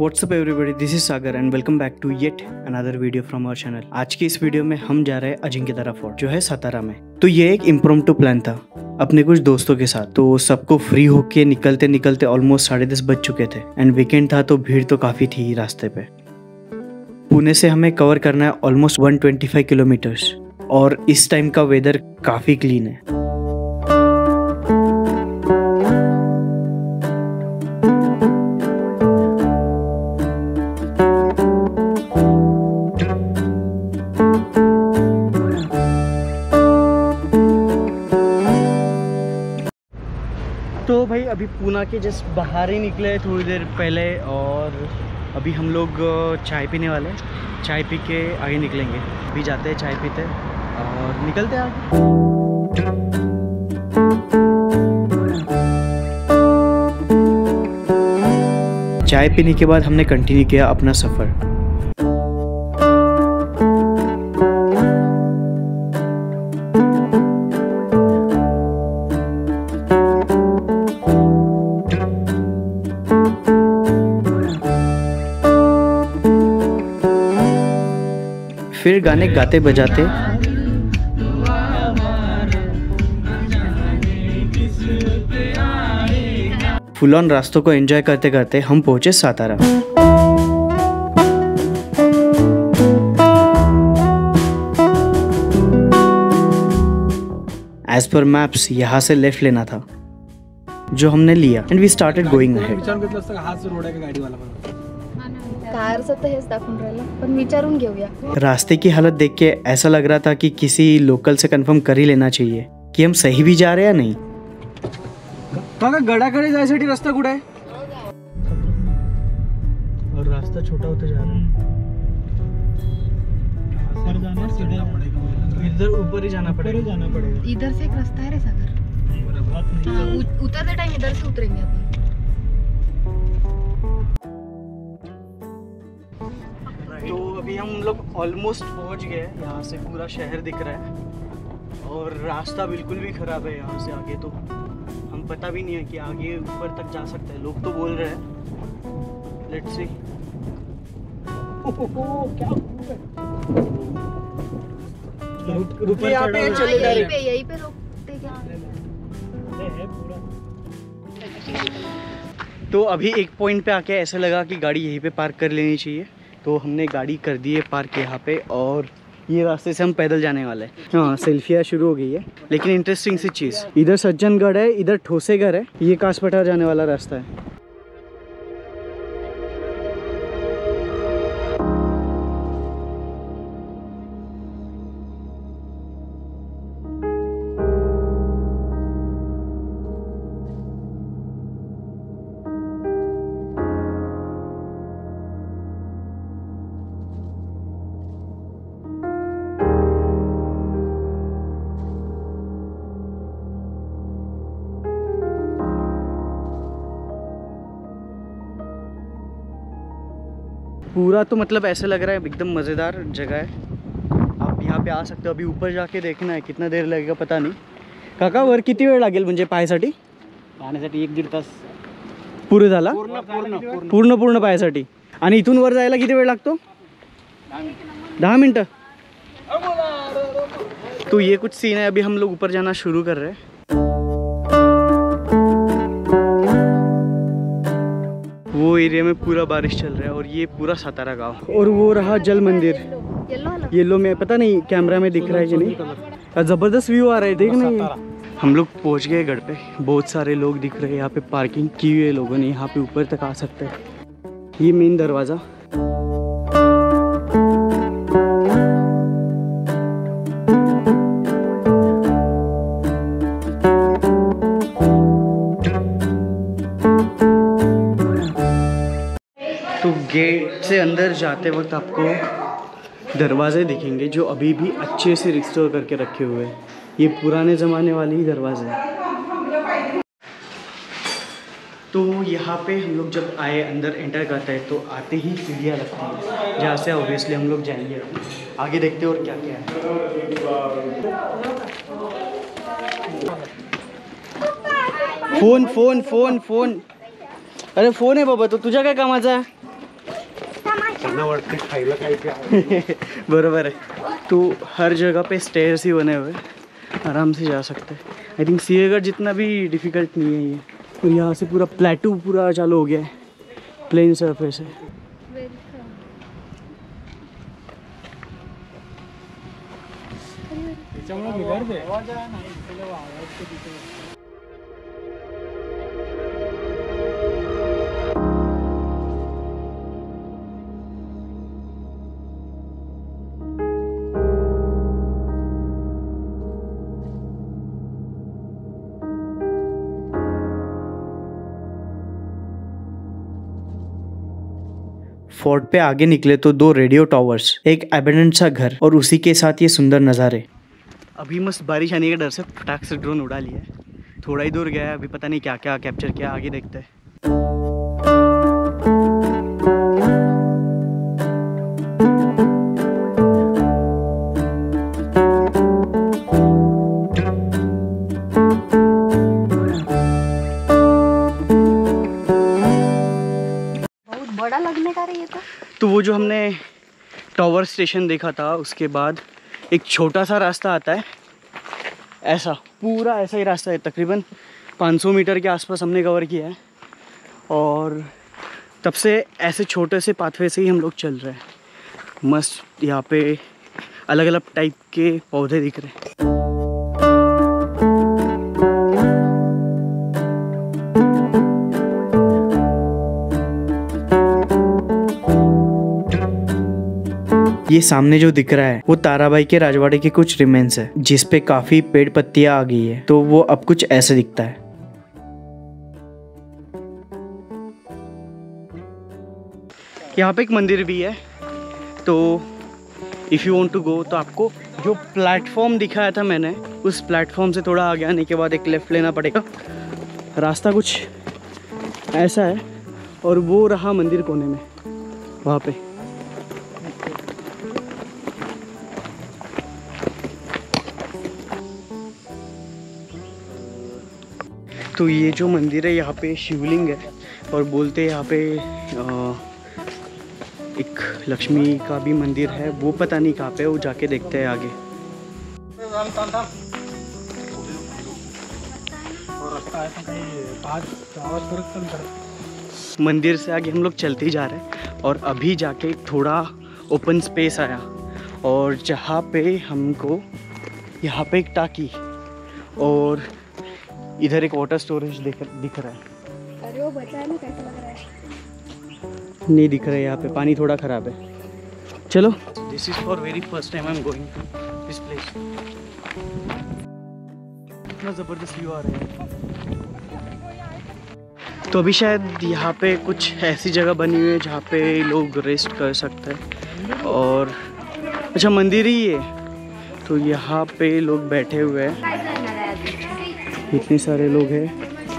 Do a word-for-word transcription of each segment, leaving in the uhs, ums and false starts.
What's up everybody, this is Sagar and welcome back to yet another video from our channel। आज की इस video में हम जा रहे हैं अजिंक्यतारा फोर्ट जो है सातारा में। तो ये एक इम्प्रोम्प्टू प्लान था अपने कुछ दोस्तों के साथ। तो सबको फ्री होके निकलते निकलते ऑलमोस्ट साढ़े दस बज चुके थे एंड वीकेंड था तो भीड़ तो काफ़ी थी रास्ते पे। पुणे से हमें कवर करना है almost one twenty five kilometres और इस टाइम का वेदर काफ़ी क्लीन है। तो भाई अभी पूना के जस्ट बाहर ही निकले थोड़ी देर पहले और अभी हम लोग चाय पीने वाले हैं। चाय पी के आगे निकलेंगे। अभी जाते हैं चाय पीते और निकलते हैं आगे। चाय पीने के बाद हमने कंटिन्यू किया अपना सफ़र। फिर गाने गाते बजाते फुल ऑन रास्तों को एंजॉय करते करते हम पहुंचे सातारा। एज पर मैप्स यहाँ से लेफ्ट लेना था जो हमने लिया and we started going ahead. रास्ते की हालत देख के ऐसा लग रहा था कि किसी लोकल से कंफर्म कर ही लेना चाहिए कि हम सही भी जा रहे हैं या नहीं। काका गडाकडे जायसाठी रस्ता कुठे आहे? और रास्ता छोटा होता जा रहा है। इधर ऊपर ही जाना पड़ेगा जाना पड़ेगा इधर से एक रास्ता है रे सागर। उतरते टाइम इधर से उतरेंगे अपन। तो अभी हम लोग ऑलमोस्ट पहुंच गए। यहाँ से पूरा शहर दिख रहा है और रास्ता बिल्कुल भी ख़राब है। यहाँ से आगे तो हम पता भी नहीं है कि आगे ऊपर तक जा सकते हैं। लोग तो बोल रहे हैं, लेट्स सी। क्या रुकिए, यहाँ पे चले जा रहे हैं। यहीं पे रोकते क्या? तो अभी एक पॉइंट पे आके ऐसा लगा कि गाड़ी यहीं पे पार्क कर लेनी चाहिए, तो हमने गाड़ी कर दी है पार्क यहाँ पे और ये रास्ते से हम पैदल जाने वाले हैं। हाँ, सेल्फियाँ शुरू हो गई है। लेकिन इंटरेस्टिंग सी चीज़, इधर सज्जनगढ़ है, इधर ठोसेगढ़ है, ये कासपठार जाने वाला रास्ता है। पूरा तो मतलब ऐसा लग रहा है एकदम मज़ेदार जगह है। आप यहाँ पे आ सकते हो। अभी ऊपर जाके देखना है कितना देर लगेगा पता नहीं। काका वर किती वेळ लागेल म्हणजे पायासाठी? पाण्यासाठी एक दीड तास पुरे झाला पूर्ण पूर्ण पूर्ण पूर्ण पायासाठी। आणि इथून वर जायला किती वेळ लागतो? दहा मिनटं। तो ये कुछ सीन है। अभी हम लोग ऊपर जाना शुरू कर रहे हैं। वो एरिया में पूरा बारिश चल रहा है और ये पूरा सातारा गांव। और वो रहा जल मंदिर येलो में, पता नहीं कैमरा में दिख रहा है कि नहीं। जबरदस्त व्यू आ रहा है, देख नहीं। हम लोग पहुंच गए गढ़ पे। बहुत सारे लोग दिख रहे हैं। यहाँ पे पार्किंग की हुई है लोगों ने। यहाँ पे ऊपर तक आ सकते हैं। ये मेन दरवाज़ा। तो गेट से अंदर जाते वक्त आपको दरवाजे दिखेंगे जो अभी भी अच्छे से रिस्टोर करके रखे हुए हैं। ये पुराने ज़माने वाले ही दरवाजे हैं। तो यहाँ पे हम लोग जब आए अंदर एंटर करते हैं तो आते ही सीढ़ियाँ लगती हैं जहाँ से ऑब्वियसली हम लोग जाएंगे। आगे देखते हैं और क्या क्या है। फोन फोन फोन फोन अरे फोन आहे बाबा, तो तुझ्या काय कामाचा आहे? बरोबर है। तो हर जगह पे स्टेयर्स ही बने हुए, आराम से जा सकते हैं। आई थिंक सिंहगढ़ जितना भी डिफ़िकल्ट नहीं है ये। और यहाँ से पूरा प्लेटू पूरा चालू हो गया है, प्लेन सरफेस है। फोर्ट पे आगे निकले तो दो रेडियो टावर्स, एक एबेंडेंट सा घर और उसी के साथ ये सुंदर नज़ारे। अभी मस्त बारिश आने के डर से फटाक से ड्रोन उड़ा लिया है। थोड़ा ही दूर गया है, अभी पता नहीं क्या क्या कैप्चर किया, आगे देखते हैं। बड़ा लगने का रही है तो तो वो जो हमने टावर स्टेशन देखा था उसके बाद एक छोटा सा रास्ता आता है, ऐसा पूरा ऐसा ही रास्ता है। तकरीबन पाँच सौ मीटर के आसपास हमने कवर किया है और तब से ऐसे छोटे से पाथवे से ही हम लोग चल रहे हैं। मस्त यहाँ पे अलग अलग टाइप के पौधे दिख रहे हैं। ये सामने जो दिख रहा है वो ताराबाई के राजवाड़े के कुछ रिमेन्स है, जिस पे काफी पेड़ पत्तियां आ गई है। तो वो अब कुछ ऐसे दिखता है। यहाँ पे एक मंदिर भी है। तो if you want to go तो आपको जो प्लेटफॉर्म दिखाया था मैंने, उस प्लेटफॉर्म से थोड़ा आगे आने के बाद एक लेफ़्ट लेना पड़ेगा। रास्ता कुछ ऐसा है और वो रहा मंदिर कोने में वहाँ पे। तो ये जो मंदिर है यहाँ पे शिवलिंग है और बोलते हैं यहाँ पे आ, एक लक्ष्मी का भी मंदिर है। वो पता नहीं कहाँ पे, वो जाके देखते हैं आगे। मंदिर से आगे हम लोग चलते ही जा रहे हैं और अभी जाके थोड़ा ओपन स्पेस आया और जहाँ पे हमको यहाँ पे एक टाकी और इधर एक वाटर स्टोरेज दिख दिख रहा है। अरे वो बचा है ना, कैसा लग रहा है? नहीं दिख रहा है, यहाँ पे पानी थोड़ा ख़राब है। चलो, this is for very first time I am going this place. इतना ज़बरदस्त व्यू आ रहा है। तो अभी शायद यहाँ पे कुछ ऐसी जगह बनी हुई है जहाँ पे लोग रेस्ट कर सकते हैं। और अच्छा मंदिर ही है, तो यहाँ पे लोग बैठे हुए हैं, इतने सारे लोग हैं।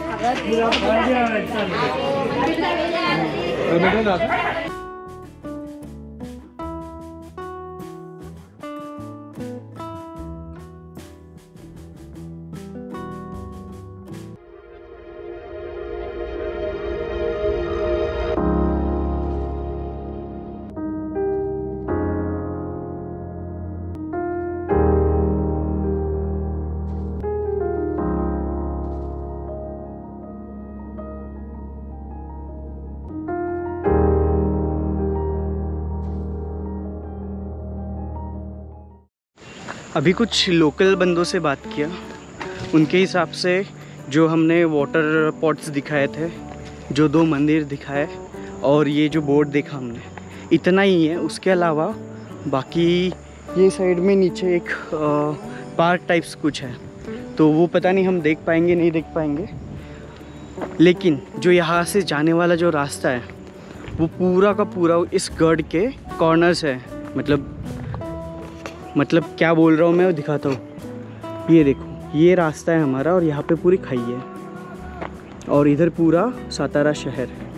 अभी कुछ लोकल बंदों से बात किया, उनके हिसाब से जो हमने वाटर पॉट्स दिखाए थे, जो दो मंदिर दिखाए और ये जो बोर्ड देखा हमने, इतना ही है। उसके अलावा बाकी ये साइड में नीचे एक पार्क टाइप्स कुछ है, तो वो पता नहीं हम देख पाएंगे नहीं देख पाएंगे। लेकिन जो यहाँ से जाने वाला जो रास्ता है वो पूरा का पूरा इस गढ़ के कॉर्नर से है। मतलब मतलब क्या बोल रहा हूँ मैं, वो दिखाता हूँ। ये देखो, ये रास्ता है हमारा और यहाँ पे पूरी खाई है और इधर पूरा सातारा शहर है।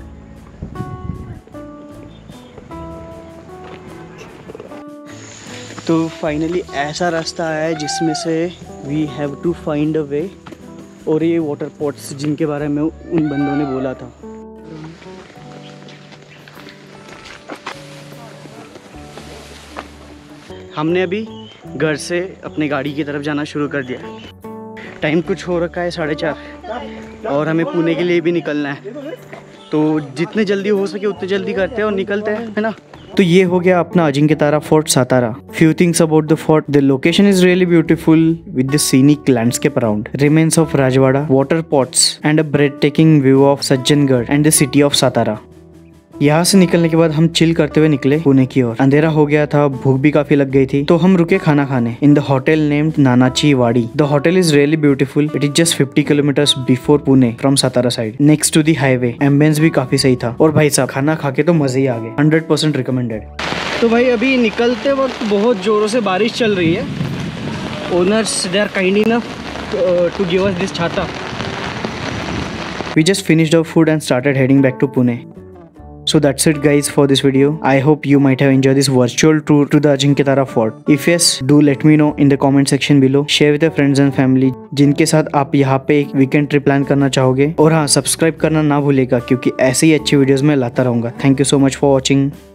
तो फाइनली ऐसा रास्ता आया है जिसमें से we have to find a way. और ये वाटर पॉट्स जिनके बारे में उन बंदों ने बोला था, हमने अभी घर से अपने गाड़ी की तरफ जाना शुरू कर दिया। टाइम कुछ हो रखा है साढ़े चार और हमें पुणे के लिए भी निकलना है, तो जितने जल्दी हो सके उतने जल्दी करते हैं और निकलते हैं, है ना। तो ये हो गया अपना Ajinkyatara fort Satara. Few things about the fort, the location is really beautiful with the scenic landscape around, remains of Rajwada, water pots and a breathtaking view of Sajjangad and the city of Satara. यहाँ से निकलने के बाद हम चिल करते हुए निकले पुणे की ओर। अंधेरा हो गया था, भूख भी काफी लग गई थी, तो हम रुके खाना खाने in the hotel named Nanachi Wadi. The hotel is really beautiful. It is just fifty kilometres before Pune from Satara side, next to the highway. Ambience भी काफी सही था और भाई साहब खाना खा के तो मजे ही आ गए। Hundred percent recommended. तो भाई अभी निकलते वक्त बहुत जोरों से बारिश चल रही है। Owners they are kind enough to give us this छाता। We just finished our food and started heading back to Pune. So that's it guys for this video. I hope you might have enjoyed this virtual tour to the Ajinkya Fort. If yes, do let me know in the comment section below. Share with your friends and family जिनके साथ आप यहाँ पे एक weekend trip plan करना चाहोगे। और हाँ, सब्सक्राइब करना ना भूलेगा क्योंकि ऐसे ही अच्छी वीडियोस मैं लाता रहूँगा। Thank you so much for watching.